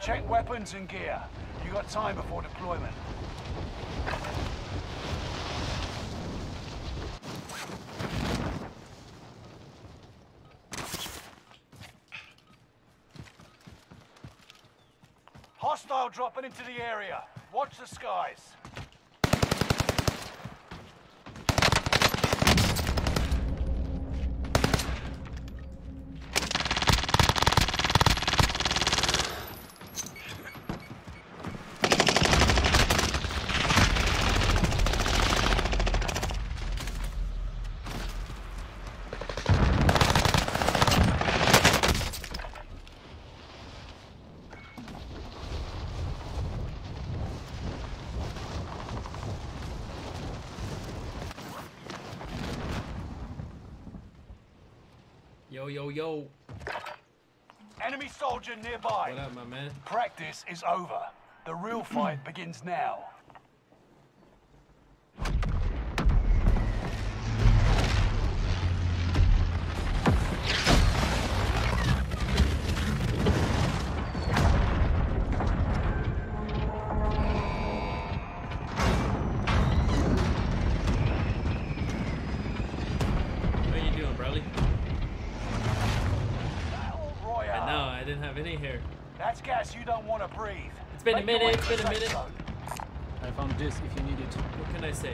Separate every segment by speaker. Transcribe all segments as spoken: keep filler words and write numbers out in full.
Speaker 1: Check weapons and gear. You got time before deployment. Hostile dropping into the area. Watch the skies.
Speaker 2: Yo, yo, yo.
Speaker 1: Enemy soldier nearby.
Speaker 2: What up, my man?
Speaker 1: Practice is over. The real fight begins now.
Speaker 2: What are you doing, Bradley?
Speaker 1: Battle Royale.
Speaker 2: I know, I didn't have any hair.
Speaker 1: That's gas you don't want to breathe.
Speaker 2: It's been a
Speaker 1: Make your way
Speaker 2: minute,
Speaker 1: to
Speaker 2: it's been
Speaker 1: the
Speaker 2: a
Speaker 1: safe
Speaker 2: minute.
Speaker 1: zone.
Speaker 3: I found this if you need it.
Speaker 2: What can I say?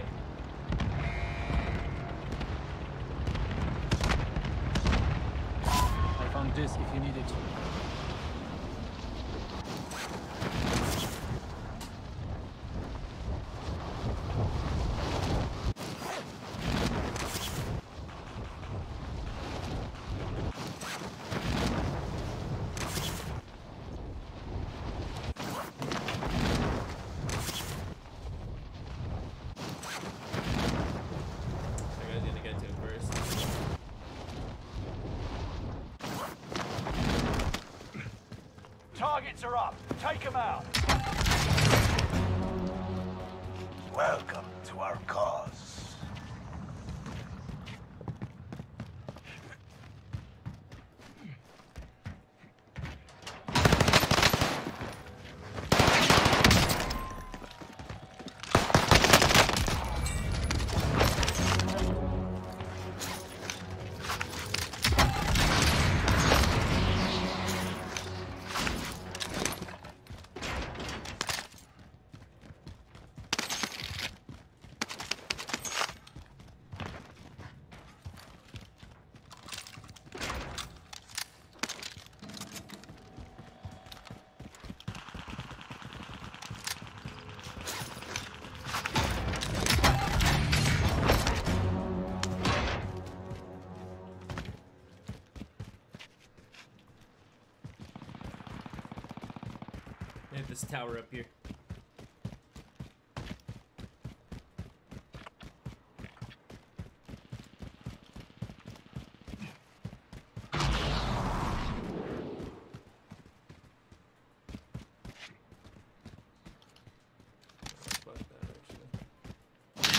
Speaker 3: I found this if you need it.
Speaker 2: I gotta need to get to it first.
Speaker 1: Targets are up. Take them out. Welcome to our cause.
Speaker 2: They have this tower up here. Fuck that, actually.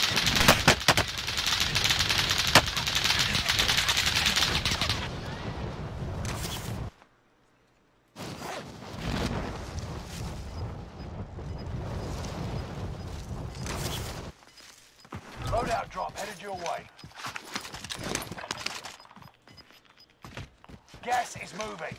Speaker 1: Loadout drop headed your way. Gas is moving.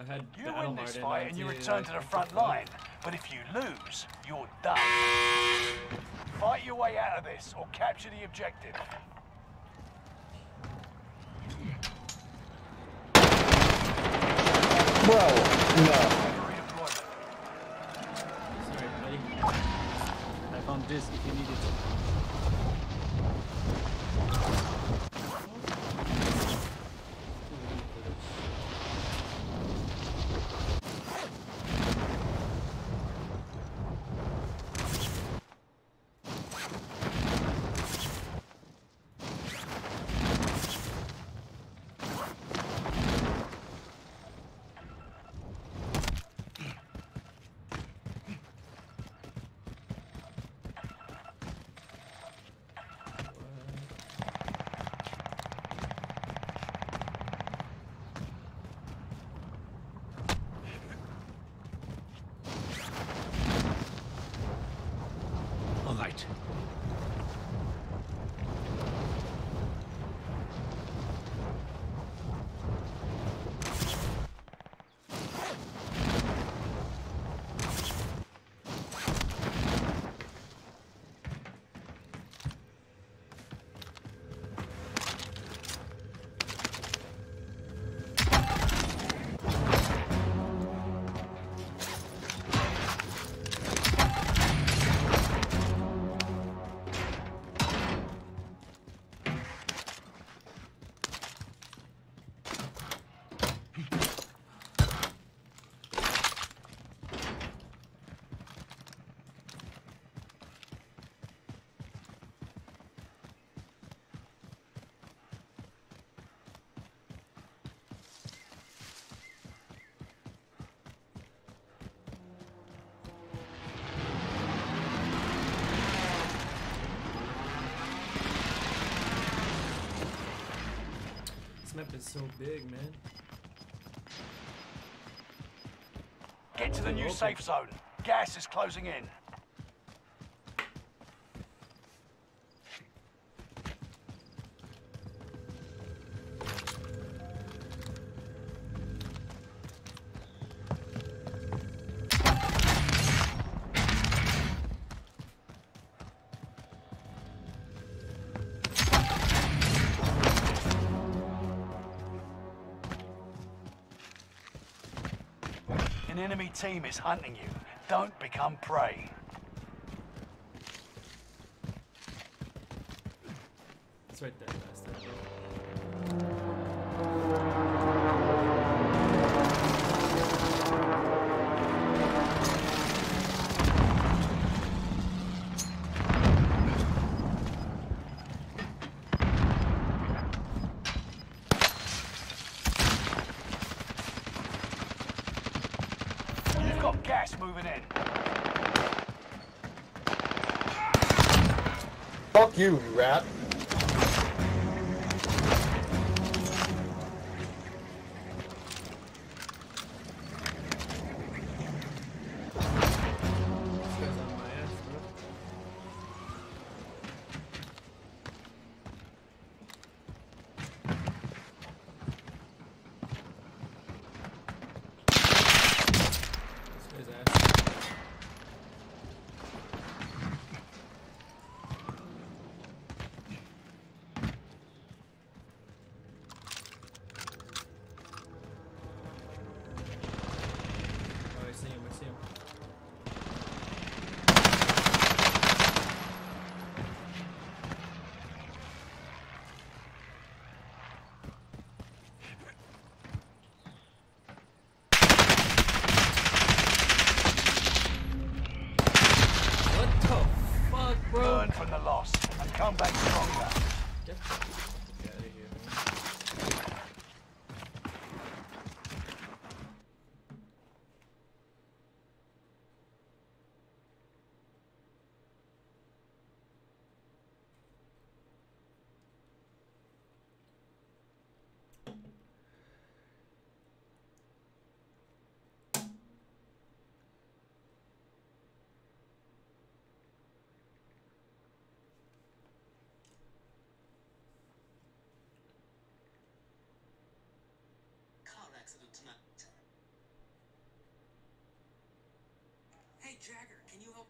Speaker 2: I had
Speaker 1: You
Speaker 2: battle
Speaker 1: win this
Speaker 2: hardened
Speaker 1: fight and you
Speaker 2: onto,
Speaker 1: return to
Speaker 2: like,
Speaker 1: the front
Speaker 2: fuck.
Speaker 1: line. But if you lose, you're done. Fight your way out of this or capture the objective.
Speaker 4: Bro, no.
Speaker 1: Redeployment.
Speaker 2: Sorry, buddy.
Speaker 3: I found this if you need it.
Speaker 5: All right.
Speaker 2: This map is so big, man.
Speaker 1: Get to the new
Speaker 2: Okay.
Speaker 1: safe zone. Gas is closing in. An enemy team is hunting you. Don't become prey.
Speaker 2: It's right there, bastard.
Speaker 1: You've got gas moving in.
Speaker 4: Fuck you, you rat.
Speaker 2: This guy's on my ass, bro. This guy's ass.
Speaker 5: Jagger, can you help?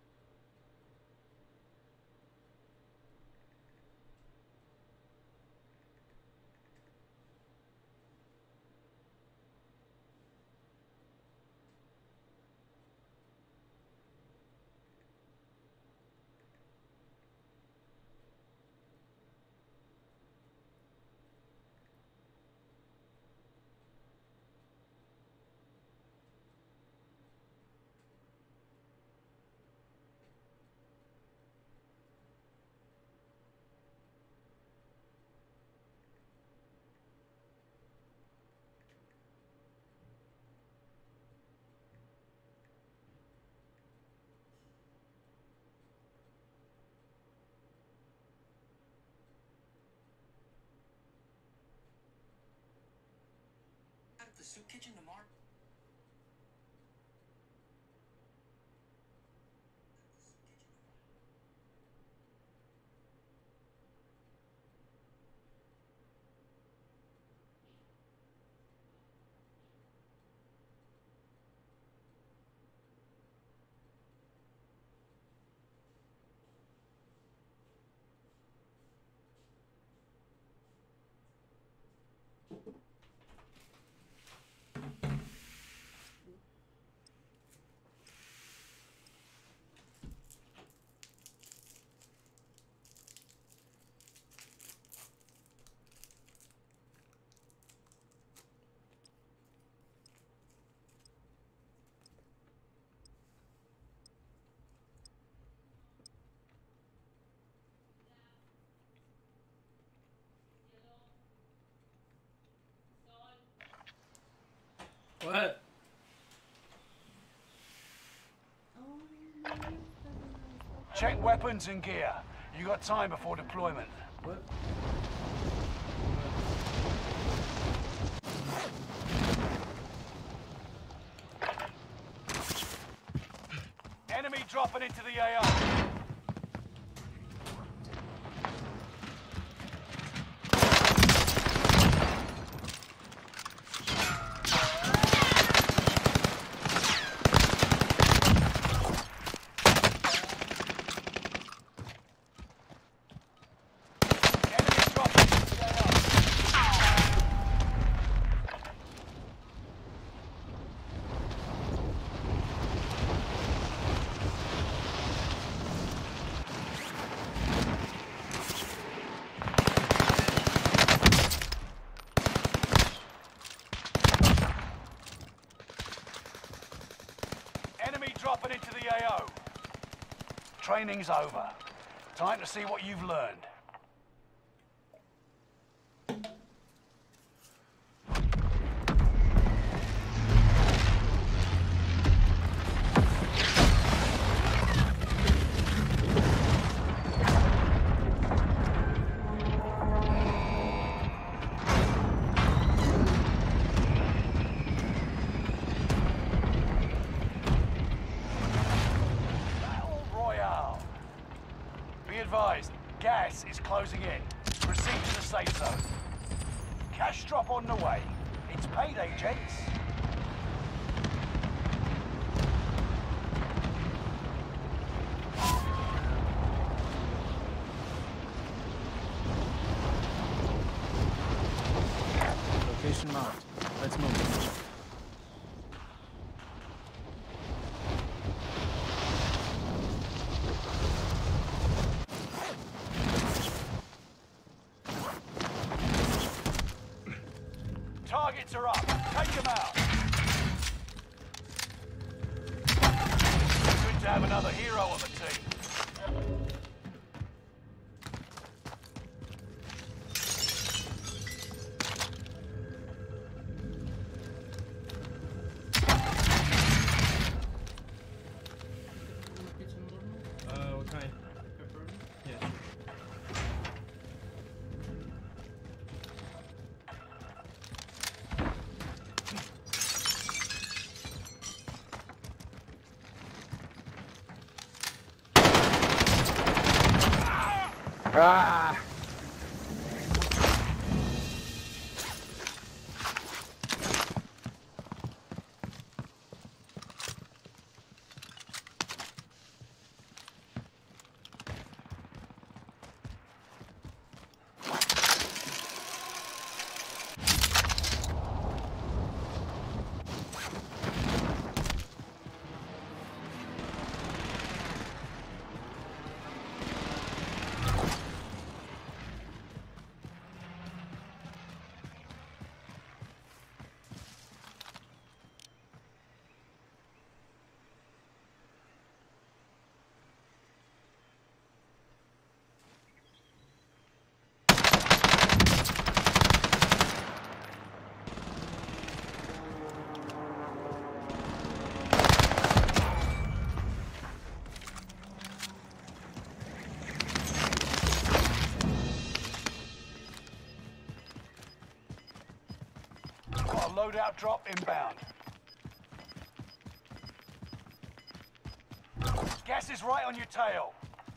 Speaker 5: Out of the soup kitchen tomorrow?
Speaker 2: What?
Speaker 1: Check weapons and gear. You got time before deployment.
Speaker 2: What?
Speaker 1: Enemy dropping into the A O. Dropping into the A O. Training's over. Time to see what you've learned. Advised, gas is closing in. Proceed to the safe zone. Cash drop on the way. It's payday, gents.
Speaker 3: Location marked. Let's move.
Speaker 1: Targets are up. Take them out. Good to have another hero on the team.
Speaker 2: Uh, what kind? Yeah, sure.
Speaker 4: Ah!
Speaker 1: loadout drop inbound. Gas is right on your tail.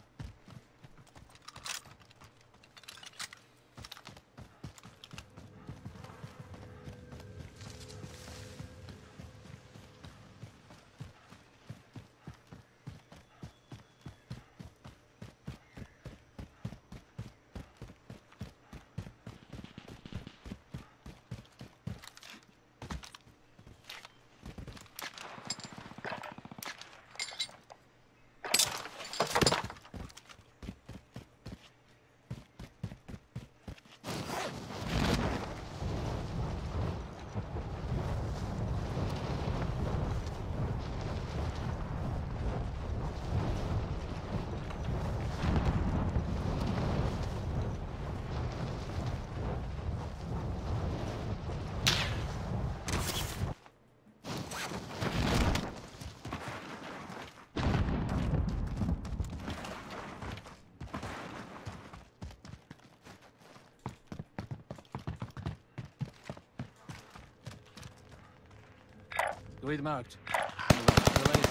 Speaker 3: Lead marked. The laser.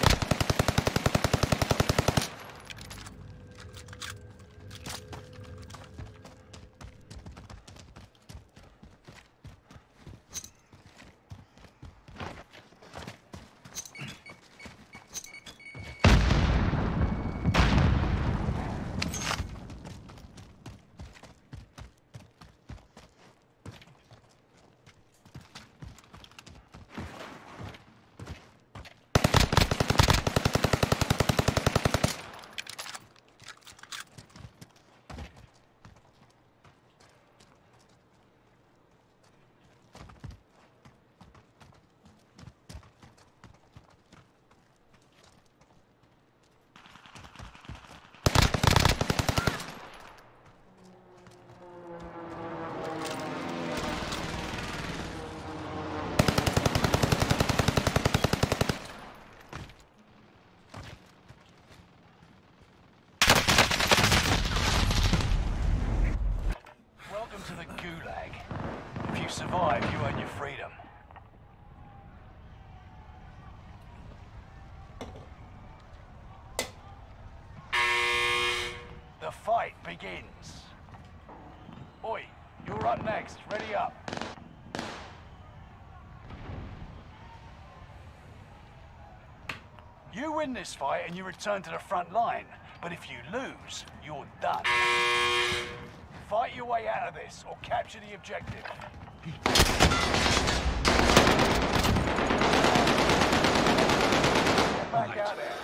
Speaker 3: Welcome to the Gulag. If you survive, you earn your freedom. The fight begins. Oi, you're up next. Ready up. You win this fight and you return to the front line. But if you lose, you're done. Fight your way out of this, or capture the objective. Get back out there.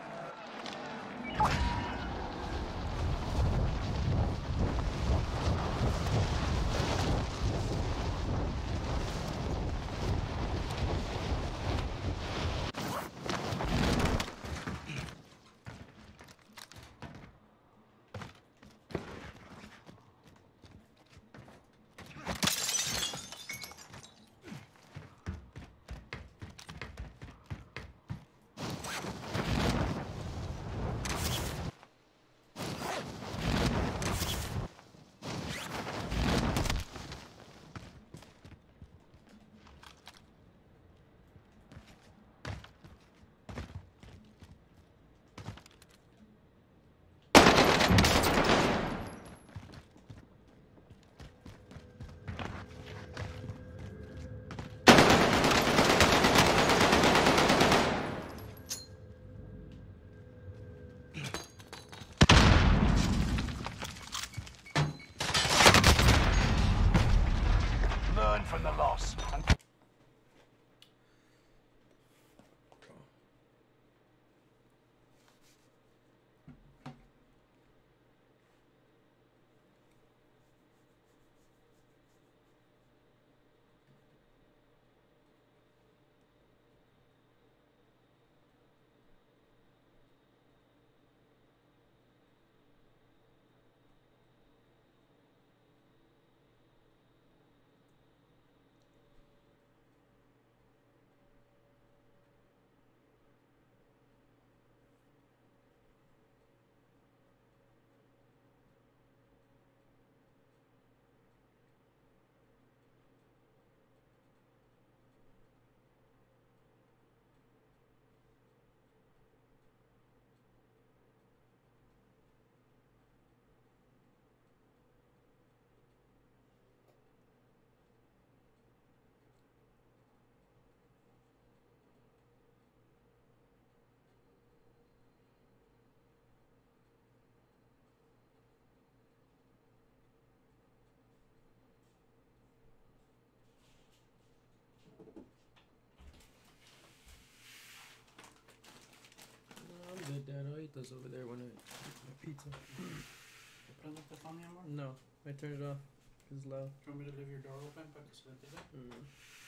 Speaker 3: Learn from the loss. And
Speaker 2: those over there when I eat my pizza.
Speaker 6: ¿Prende este fan, mi amor?
Speaker 2: No, I turned it off. It's loud.
Speaker 6: Do you want me to leave your door open para que se ventile?
Speaker 2: Mm.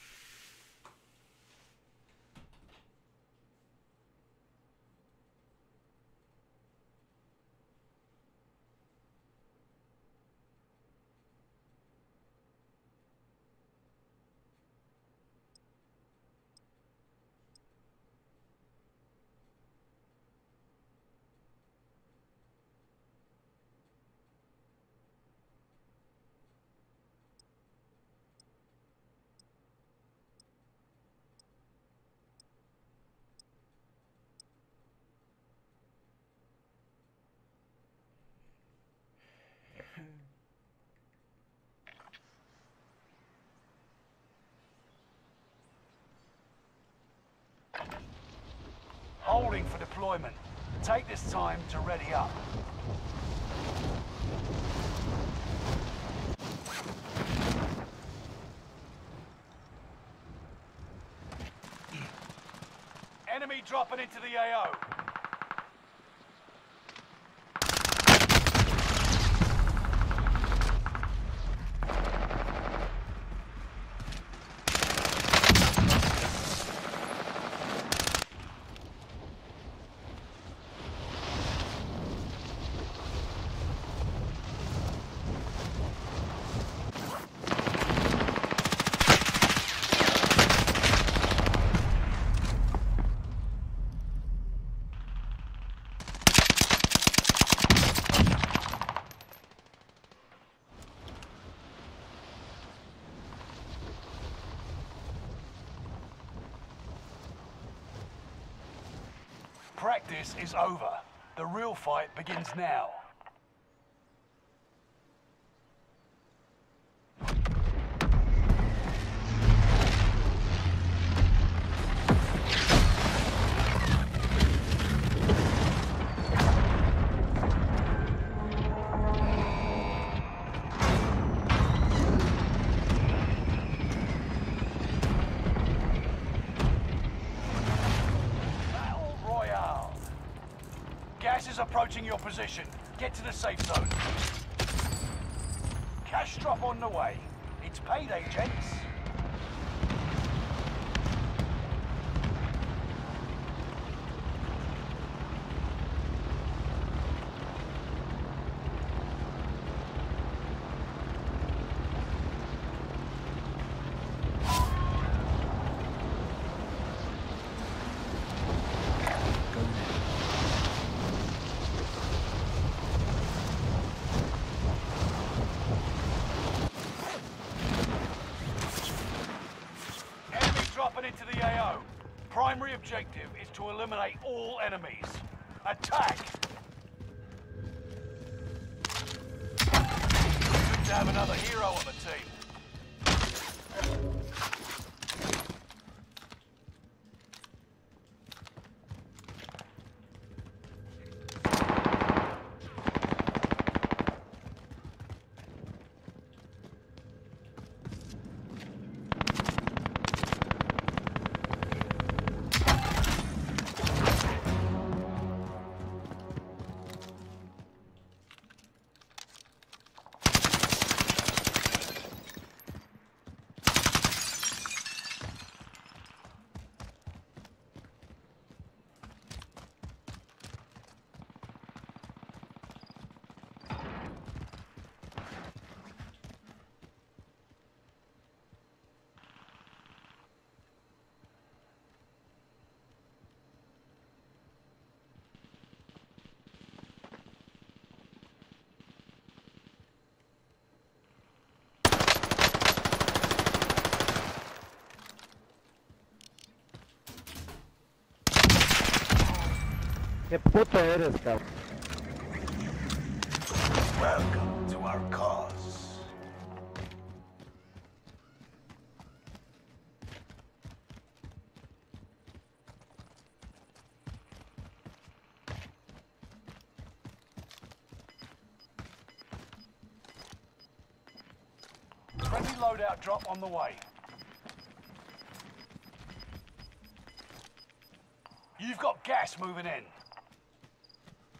Speaker 3: Holding for deployment. Take this time to ready up. Enemy dropping into the A O. Practice is over. The real fight begins now. Gas is approaching your position. Get to the safe zone. Cash drop on the way. It's payday, gents. Dropping into the A O. Primary objective is to eliminate all enemies. Attack! Good to have another hero on the team.
Speaker 7: ¿Qué puto eres, cabrón?
Speaker 3: Welcome to our cause. Friendly loadout drop on the way. You've got gas moving in.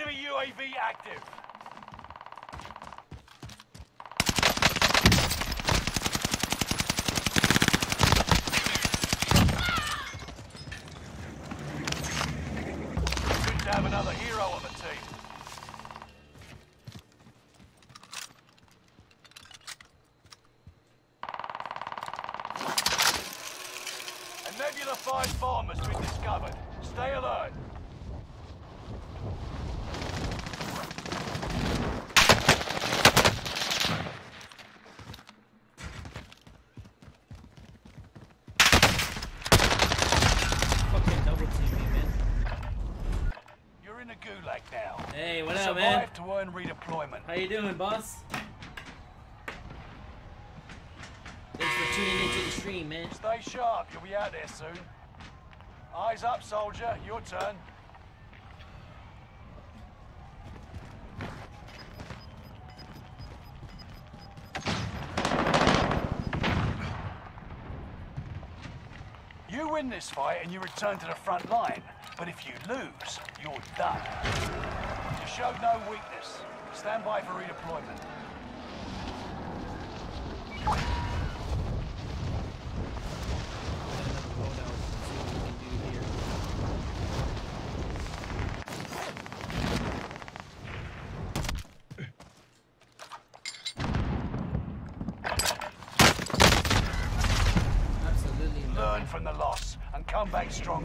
Speaker 3: Enemy U A V active. Good to have another hero on the team. A Nebula five bomb has been discovered. Stay alert.
Speaker 2: Fucking double team me, man.
Speaker 3: You're in a gulag now.
Speaker 2: Hey, what up, man?
Speaker 3: Survive to earn redeployment.
Speaker 2: How you doing, boss? Thanks for tuning into the stream, man.
Speaker 3: Stay sharp, you'll be out there soon. Eyes up, soldier. Your turn. You win this fight and you return to the front line. But if you lose, you're done. You showed no weakness. Stand by for redeployment.
Speaker 2: Absolutely not.
Speaker 3: Learn from the loss and come back stronger.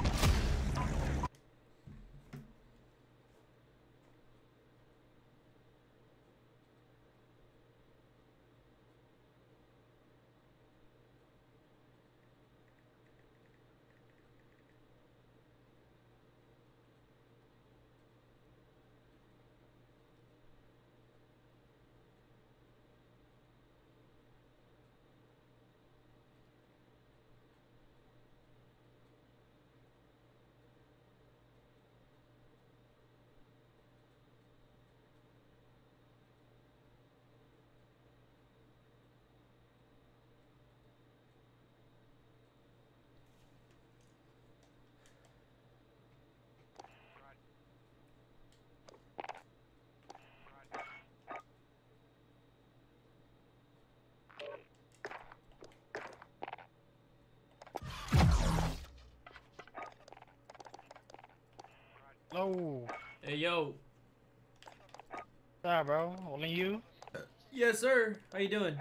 Speaker 7: Hello.
Speaker 2: Hey, yo.
Speaker 7: Sorry, bro. Only you?
Speaker 2: Yes, sir. How you doing?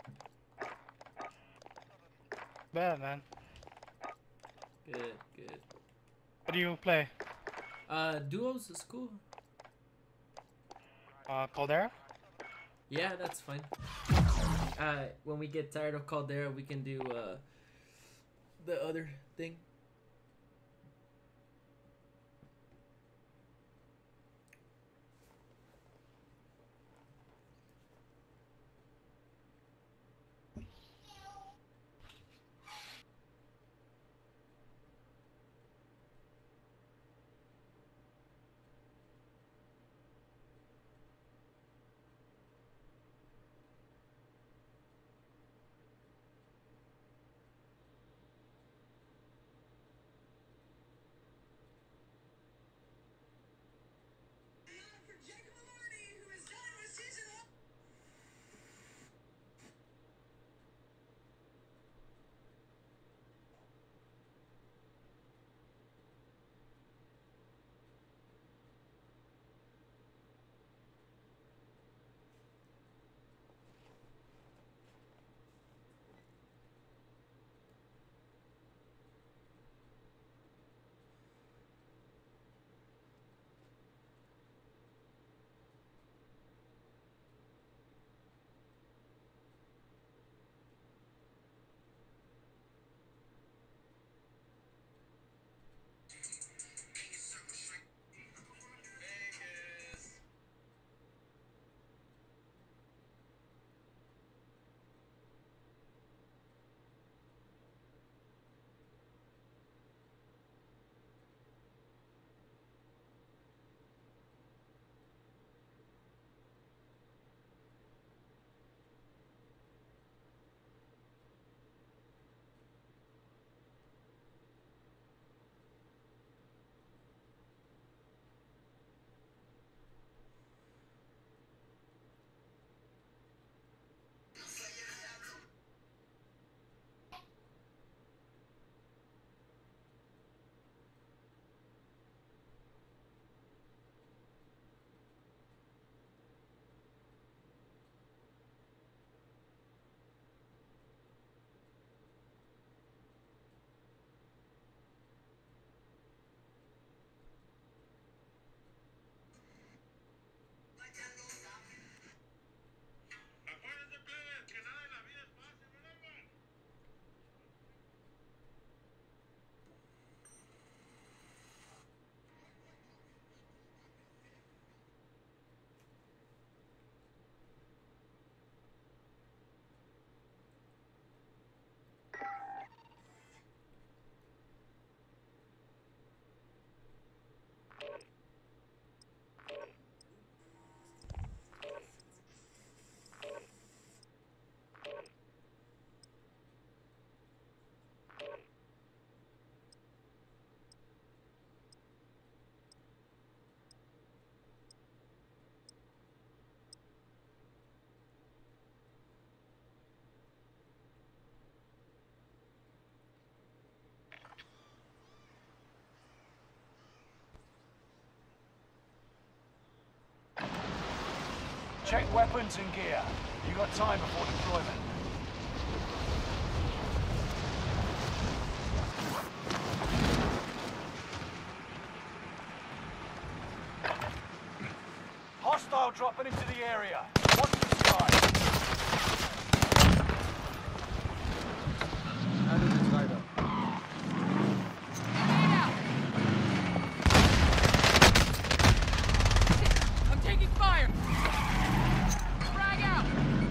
Speaker 7: Bad, man.
Speaker 2: Good, good.
Speaker 7: What do you play?
Speaker 2: Uh, duos is cool.
Speaker 7: Uh, Caldera?
Speaker 2: Yeah, that's fine. Uh, when we get tired of Caldera, we can do, uh, the other thing.
Speaker 3: Check weapons and gear. You got time before deployment. Hostile dropping into the area. Watch the sky.
Speaker 2: How did this guy go?
Speaker 8: I'm taking fire! Frag out!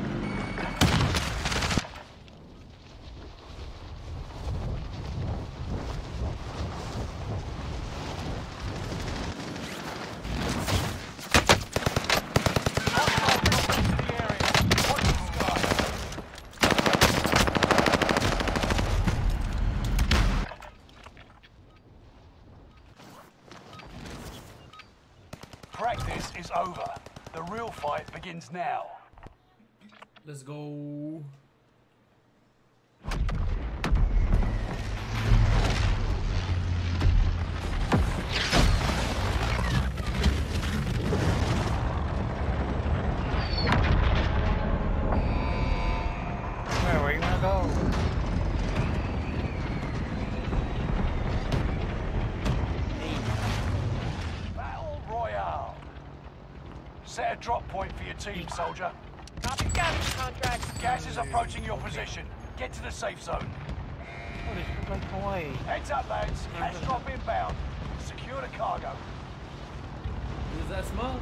Speaker 3: Practice is over. The real fight begins now.
Speaker 2: Let's go.
Speaker 7: Where are you gonna go?
Speaker 3: Battle Royale. Set a drop point for your team, soldier.
Speaker 8: Copy scavenge contract.
Speaker 3: Gas is approaching your position. Get to the safe zone.
Speaker 7: What is it like Hawaii?
Speaker 3: Heads up, lads. Cash drop inbound. Secure the cargo.
Speaker 2: Is that small?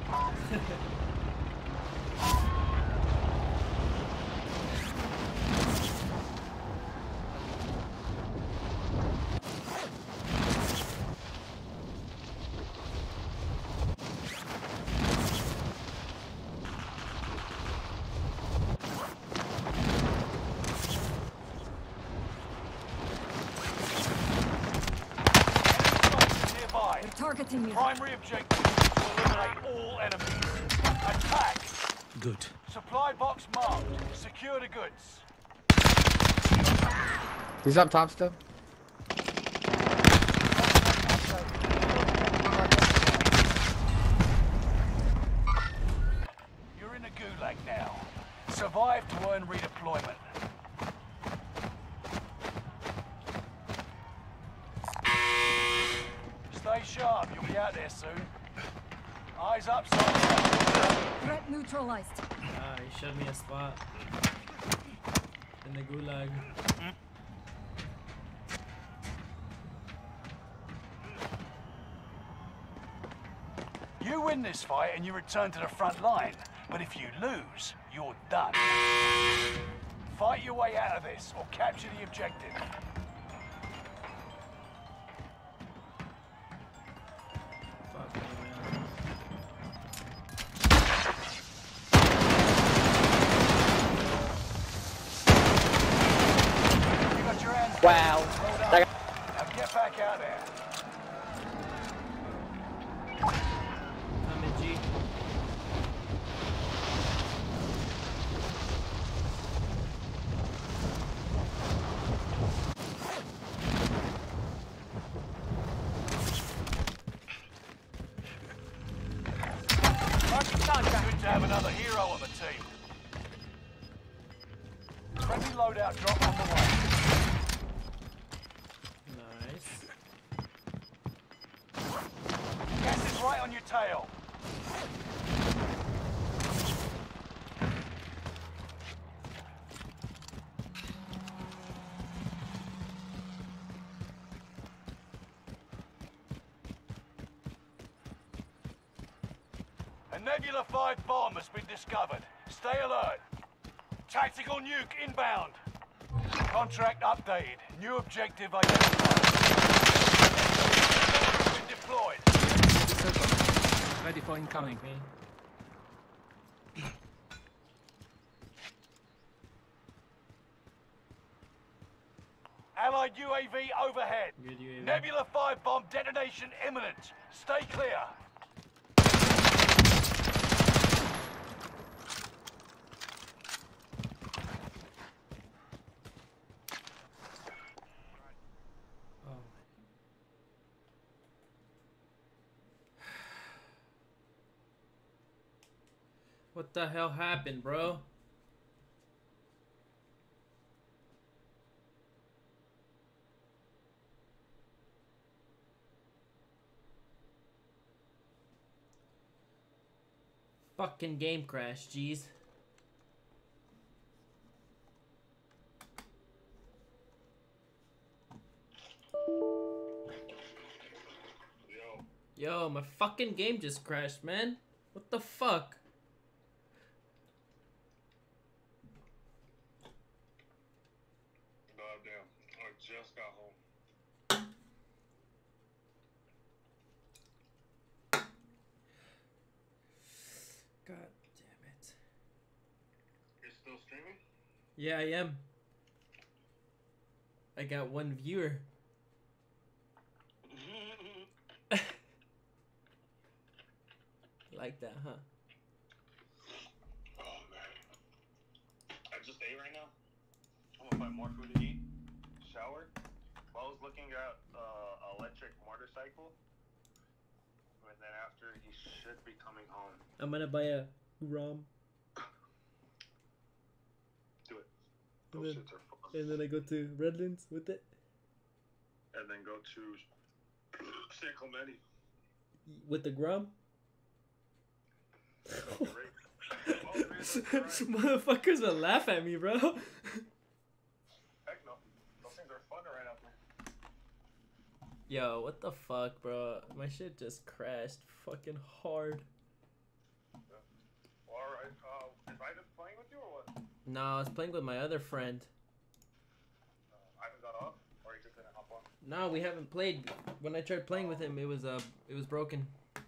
Speaker 3: Nearby.
Speaker 9: Targeting me.
Speaker 3: Primary objective is to eliminate all enemies. Attack.
Speaker 1: Good.
Speaker 3: Supply box marked. Secure the goods.
Speaker 4: He's up top still.
Speaker 3: You're in a gulag now. Survive to earn redeployment. Stay sharp. You'll be out there soon. Eyes up, soldier.
Speaker 9: Threat neutralized.
Speaker 2: Ah, he showed me a spot. In the gulag.
Speaker 3: You win this fight and you return to the front line. But if you lose, you're done. Fight your way out of this or capture the objective.
Speaker 2: Fuck me, man.
Speaker 3: You got your hands
Speaker 4: Wow.
Speaker 3: Well done.
Speaker 4: That
Speaker 3: Now get back out there.
Speaker 2: I'm in G.
Speaker 8: Marking contract.
Speaker 3: Good to have another hero on the team. Friendly loadout drop on the way.
Speaker 2: Nice.
Speaker 3: Gas is right on your tail. A Nebula five bomb has been discovered. Stay alert. Tactical nuke inbound. Contract updated. New objective identified. Been deployed.
Speaker 1: Ready for incoming.
Speaker 2: Me.
Speaker 3: Allied U A V overhead.
Speaker 2: Good U A V.
Speaker 3: Nebula five bomb detonation imminent. Stay clear.
Speaker 2: Oh. What What the hell happened, bro? Fucking game crash, jeez.
Speaker 9: Yo.
Speaker 2: Yo, my fucking game just crashed, man. What the fuck?
Speaker 9: Goddamn. I just got home.
Speaker 2: God damn it.
Speaker 9: You're still streaming?
Speaker 2: Yeah, I am. I got one viewer. Like that, huh?
Speaker 9: Oh man. I just ate right now. I'm gonna find more food to eat. Shower. While I was looking at uh electric motorcycle. And then after he should be coming home.
Speaker 2: I'm gonna buy a ROM.
Speaker 9: Do it.
Speaker 2: And
Speaker 9: Those
Speaker 2: then,
Speaker 9: shits are fun.
Speaker 2: and then I go to Redlands with it.
Speaker 9: And then go to San Clemente.
Speaker 2: With the Grom?
Speaker 9: Oh, man, that's right.
Speaker 2: Motherfuckers will laugh at me, bro.
Speaker 9: Heck no. Those things are fun right out there.
Speaker 2: Yo, what the fuck, bro? My shit just crashed fucking hard.
Speaker 9: Well, alright. Uh, is I just playing with you or what?
Speaker 2: No, I was playing with my other friend.
Speaker 9: Uh, I haven't got off? Or you just didn't hop on?
Speaker 2: No, we haven't played. When I tried playing with him, it was uh, it was broken.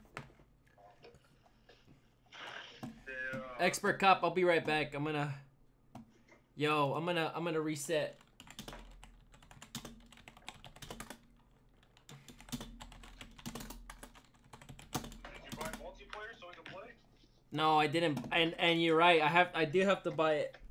Speaker 9: Yeah.
Speaker 2: Expert cop, I'll be right back. I'm gonna. Yo, I'm gonna, I'm gonna reset.
Speaker 9: Did you buy multiplayer so we can play?
Speaker 2: No, I didn't. And and you're right. I have, I do have to buy it.